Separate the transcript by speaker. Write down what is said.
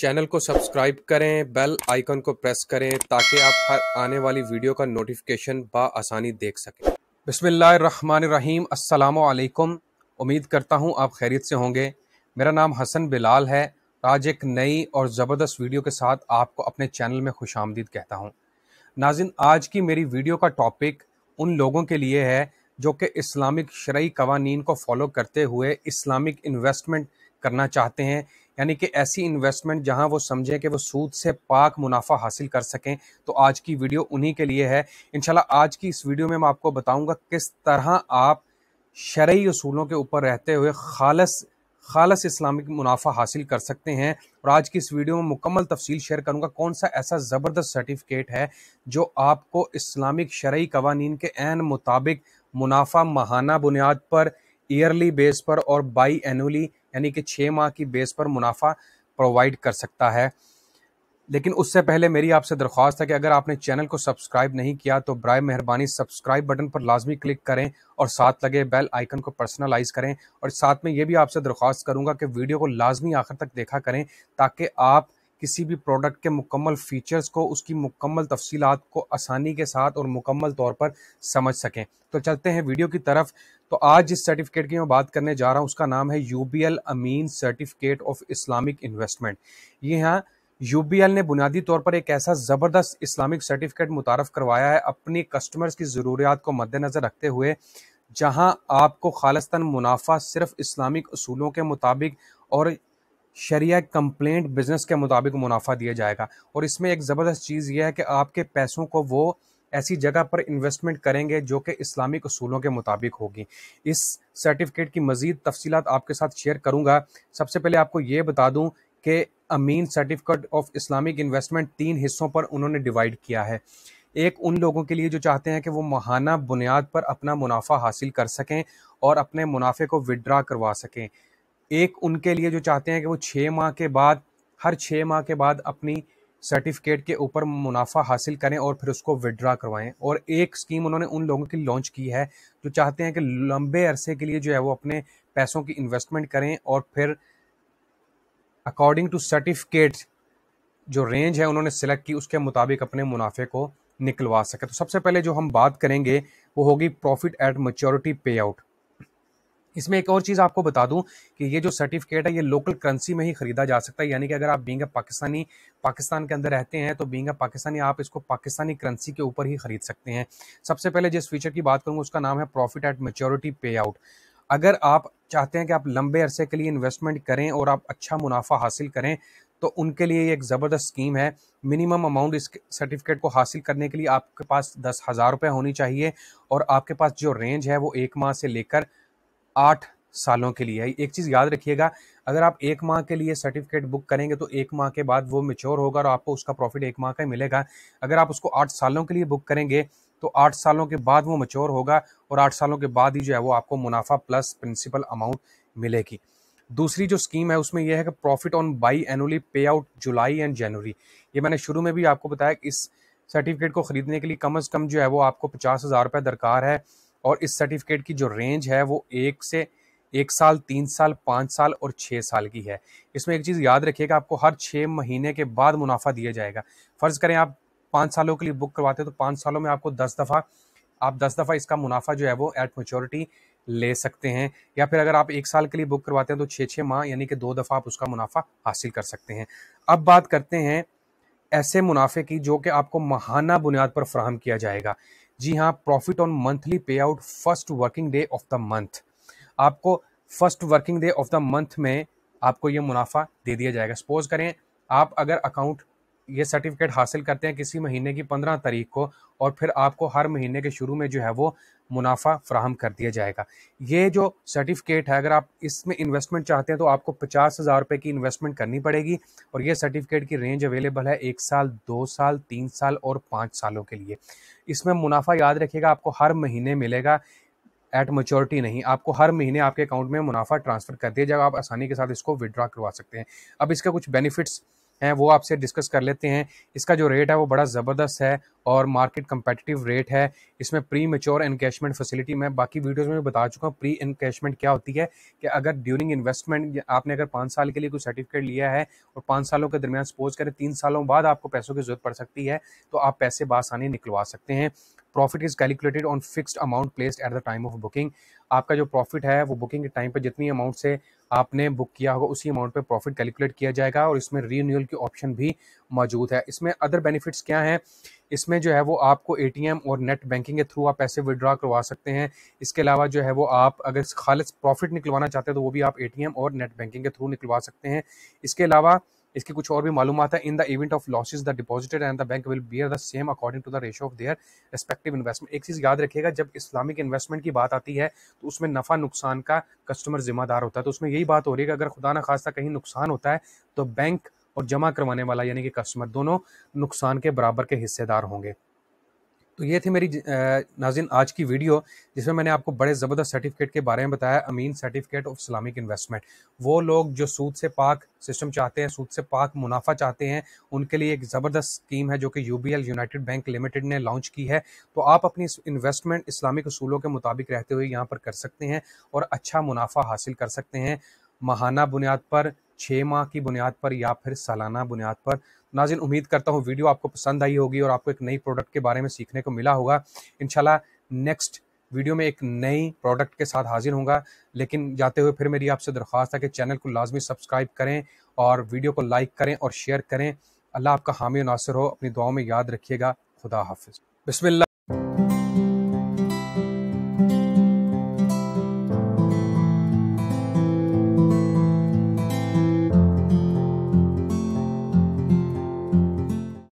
Speaker 1: Channel को subscribe करें, bell icon को प्रेस करें ताकि आप हर आने वाली वीडियो का नोटिफिकेशन बआसानी देख सकें। बिस्मिल्लाहिर्रहमानिर्रहीम, अस्सलामु अलैकुम। उम्मीद करता हूं आप खैरियत से होंगे। मेरा नाम हसन बिलाल है। आज एक नई और ज़बरदस्त वीडियो के साथ आपको अपने चैनल में खुशामदीद कहता हूं। नाज़रीन, आज की मेरी वीडियो का टॉपिक उन लोगों के लिए है जो कि इस्लामिक शरई कवानीन को फॉलो करते हुए इस्लामिक इन्वेस्टमेंट करना चाहते हैं, यानी कि ऐसी इन्वेस्टमेंट जहां वो समझें कि वो सूद से पाक मुनाफा हासिल कर सकें। तो आज की वीडियो उन्हीं के लिए है। इंशाल्लाह आज की इस वीडियो में मैं आपको बताऊंगा किस तरह आप शरई उसूलों के ऊपर रहते हुए खालस इस्लामिक मुनाफा हासिल कर सकते हैं। और आज की इस वीडियो में मुकम्मल तफसील शेयर करूंगा कौन सा ऐसा ज़बरदस्त सर्टिफिकेट है जो आपको इस्लामिक शरई कवानीन के ऐन मुताबिक मुनाफा माहाना बुनियाद पर, ईयरली बेस पर और बाई एनुअली यानी कि 6 माह की बेस पर मुनाफा प्रोवाइड कर सकता है। लेकिन उससे पहले मेरी आपसे दरख्वास्त है कि अगर आपने चैनल को सब्सक्राइब नहीं किया तो बराए मेहरबानी सब्सक्राइब बटन पर लाजमी क्लिक करें और साथ लगे बेल आइकन को पर्सनलाइज करें। और साथ में ये भी आपसे दरख्वास्त करूंगा कि वीडियो को लाजमी आखिर तक देखा करें ताकि आप किसी भी प्रोडक्ट के मुकम्मल फीचर्स को, उसकी मुकम्मल तफसीलात को आसानी के साथ और मुकम्मल तौर पर समझ सकें। तो चलते हैं वीडियो की तरफ। तो आज जिस सर्टिफिकेट की मैं बात करने जा रहा हूँ उसका नाम है UBL Ameen certificate of Islamic investment. ये यहाँ यूबीएल ने बुनियादी तौर पर एक ऐसा ज़बरदस्त इस्लामिक सर्टिफिकेट मुतारफ़ करवाया है अपनी कस्टमर्स की ज़रूरियात को मद्देनज़र रखते हुए, जहां आपको खालिस्तान मुनाफा सिर्फ इस्लामिक असूलों के मुताबिक और शरिया कंप्लेंट बिजनेस के मुताबिक मुनाफा दिया जाएगा। और इसमें एक ज़बरदस्त चीज़ यह है कि आपके पैसों को वो ऐसी जगह पर इन्वेस्टमेंट करेंगे जो कि इस्लामिक असूलों के मुताबिक होगी। इस सर्टिफिकेट की मज़ीद तफसीलात आपके साथ शेयर करूंगा। सबसे पहले आपको ये बता दूं कि Ameen certificate of Islamic investment 3 हिस्सों पर उन्होंने डिवाइड किया है। एक उन लोगों के लिए जो चाहते हैं कि वो माहाना बुनियाद पर अपना मुनाफा हासिल कर सकें और अपने मुनाफे को विड्रा करवा सकें। एक उनके लिए जो चाहते हैं कि वो 6 माह के बाद, हर 6 माह के बाद अपनी सर्टिफिकेट के ऊपर मुनाफा हासिल करें और फिर उसको विड्रा करवाएं। और एक स्कीम उन्होंने उन लोगों की लॉन्च की है जो चाहते हैं कि लंबे अरसे के लिए जो है वो अपने पैसों की इन्वेस्टमेंट करें और फिर अकॉर्डिंग टू सर्टिफिकेट जो रेंज है उन्होंने सिलेक्ट की उसके मुताबिक अपने मुनाफे को निकलवा सके। तो सबसे पहले जो हम बात करेंगे वो होगी profit at maturity pay out. इसमें एक और चीज़ आपको बता दूं कि ये जो सर्टिफिकेट है ये लोकल करेंसी में ही खरीदा जा सकता है, यानी कि अगर आप बीइंग पाकिस्तानी पाकिस्तान के अंदर रहते हैं तो बीइंग पाकिस्तानी आप इसको पाकिस्तानी करेंसी के ऊपर ही खरीद सकते हैं। सबसे पहले जिस फीचर की बात करूंगा उसका नाम है profit at maturity pay out. अगर आप चाहते हैं कि आप लंबे अरसे के लिए इन्वेस्टमेंट करें और आप अच्छा मुनाफा हासिल करें तो उनके लिए ये एक ज़बरदस्त स्कीम है। मिनिमम अमाउंट इस सर्टिफिकेट को हासिल करने के लिए आपके पास 10,000 रुपये होनी चाहिए और आपके पास जो रेंज है वो 1 माह से लेकर 8 सालों के लिए है। एक चीज़ याद रखिएगा, अगर आप 1 माह के लिए सर्टिफिकेट बुक करेंगे तो 1 माह के बाद वो मैच्योर होगा और आपको उसका प्रॉफिट 1 माह का ही मिलेगा। अगर आप उसको 8 सालों के लिए बुक करेंगे तो 8 सालों के बाद वो मैच्योर होगा और 8 सालों के बाद ही जो है वो आपको मुनाफा प्लस प्रिंसिपल अमाउंट मिलेगी। दूसरी जो स्कीम है उसमें यह है कि profit on biannually pay out July and January. ये मैंने शुरू में भी आपको बताया कि इस सर्टिफिकेट को खरीदने के लिए कम से कम जो है वो आपको 50,000 रुपये दरकार है। और इस सर्टिफिकेट की जो रेंज है वो 1 साल, 3 साल, 5 साल और 6 साल की है। इसमें एक चीज़ याद रखिएगा, आपको हर 6 महीने के बाद मुनाफा दिया जाएगा। फ़र्ज़ करें आप 5 सालों के लिए बुक करवाते हैं तो 5 सालों में आपको 10 दफ़ा इसका मुनाफा जो है वो एट मैच्योरिटी ले सकते हैं। या फिर अगर आप 1 साल के लिए बुक करवाते हैं तो 6-6 माह यानी कि 2 दफ़ा आप उसका मुनाफा हासिल कर सकते हैं। अब बात करते हैं ऐसे मुनाफे की जो कि आपको माहाना बुनियाद पर फराहम किया जाएगा। जी हाँ, profit on monthly pay out first working day of the month. आपको first working day of the month में आपको ये मुनाफा दे दिया जाएगा। सपोज करें आप अगर अकाउंट ये सर्टिफिकेट हासिल करते हैं किसी महीने की 15 तारीख को और फिर आपको हर महीने के शुरू में जो है वो मुनाफा फराहम कर दिया जाएगा। ये जो सर्टिफिकेट है अगर आप इसमें इन्वेस्टमेंट चाहते हैं तो आपको 50,000 रुपये की इन्वेस्टमेंट करनी पड़ेगी। और ये सर्टिफिकेट की रेंज अवेलेबल है 1 साल, 2 साल, 3 साल और 5 सालों के लिए। इसमें मुनाफा याद रखिएगा आपको हर महीने मिलेगा, एट मैच्योरिटी नहीं। आपको हर महीने आपके अकाउंट में मुनाफा ट्रांसफर कर दिया जाएगा, आप आसानी के साथ इसको विड्रॉ करवा सकते हैं। अब इसके कुछ बेनिफिट्स हैं वो आपसे डिस्कस कर लेते हैं। इसका जो रेट है वो बड़ा ज़बरदस्त है और मार्केट कंपेटिटिव रेट है। इसमें प्री मैच्योर एनकैशमेंट फैसिलिटी मैं बाकी वीडियोस में बता चुका हूँ। प्री एनकैशमेंट क्या होती है कि अगर ड्यूरिंग इन्वेस्टमेंट आपने अगर 5 साल के लिए कोई सर्टिफिकेट लिया है और 5 सालों के दरमियान सपोज करें 3 सालों बाद आपको पैसों की जरूरत पड़ सकती है, तो आप पैसे बासानी निकलवा सकते हैं। Profit is calculated on fixed amount placed at the time of booking. आपका जो प्रॉफिट है वो बुकिंग के टाइम पे जितनी अमाउंट से आपने बुक किया होगा उसी अमाउंट पे प्रॉफिट कैलकुलेट किया जाएगा और इसमें रीन्यूअल की ऑप्शन भी मौजूद है। इसमें अदर बेनिफिट्स क्या हैं? इसमें जो है वो आपको एटीएम और नेट बैंकिंग के थ्रू आप पैसे विड्रॉ करवा सकते हैं। इसके अलावा जो है वो आप अगर खालिस प्रॉफिट निकलवाना चाहते हैं तो वो भी आप एटीएम और नेट बैंकिंग के थ्रू निकलवा सकते हैं। इसके अलावा इसकी कुछ और भी मालूमात है। In the event of losses the deposited and the bank will bear the same according to the ratio of their respective investment. एक चीज़ याद रखिएगा, जब इस्लामिक इन्वेस्टमेंट की बात आती है तो उसमें नफ़ा नुकसान का कस्टमर जिम्मेदार होता है। तो उसमें यही बात हो रही है कि अगर खुदा ना खास्ता कहीं नुकसान होता है तो बैंक और जमा करवाने वाला यानी कि कस्टमर दोनों नुकसान के बराबर के हिस्सेदार होंगे। तो ये थी मेरी नाज़रीन आज की वीडियो, जिसमें मैंने आपको बड़े ज़बरदस्त सर्टिफिकेट के बारे में बताया। Ameen certificate of Islamic investment. वो लोग जो सूद से पाक सिस्टम चाहते हैं, सूद से पाक मुनाफा चाहते हैं, उनके लिए एक ज़बरदस्त स्कीम है जो कि यूबीएल यूनाइटेड बैंक लिमिटेड ने लॉन्च की है। तो आप अपनी इन्वेस्टमेंट इस्लामिक उसूलों के मुताबिक रहते हुए यहाँ पर कर सकते हैं और अच्छा मुनाफा हासिल कर सकते हैं, माहाना बुनियाद पर, 6 माह की बुनियाद पर या फिर सालाना बुनियाद पर। नाज़रीन उम्मीद करता हूँ वीडियो आपको पसंद आई होगी और आपको एक नई प्रोडक्ट के बारे में सीखने को मिला होगा। इंशाल्लाह नेक्स्ट वीडियो में एक नई प्रोडक्ट के साथ हाजिर होऊंगा। लेकिन जाते हुए फिर मेरी आपसे दरख्वास्त है कि चैनल को लाजमी सब्सक्राइब करें और वीडियो को लाइक करें और शेयर करें। अल्लाह आपका हामी और नासिर हो। अपनी दुआओं में याद रखिएगा। खुदा हाफिज़। बिस्मिल्लाह।